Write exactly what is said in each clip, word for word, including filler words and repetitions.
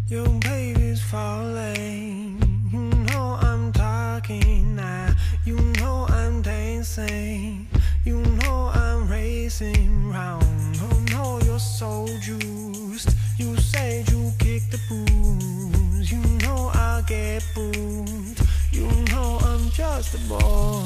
Your baby's falling. You know I'm talking now. You know I'm dancing. You know I'm racing round. Oh no, you're so juiced. You said you kick the booze. You know I'll get booed. You know I'm just a boy.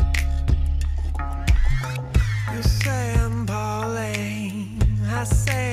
I say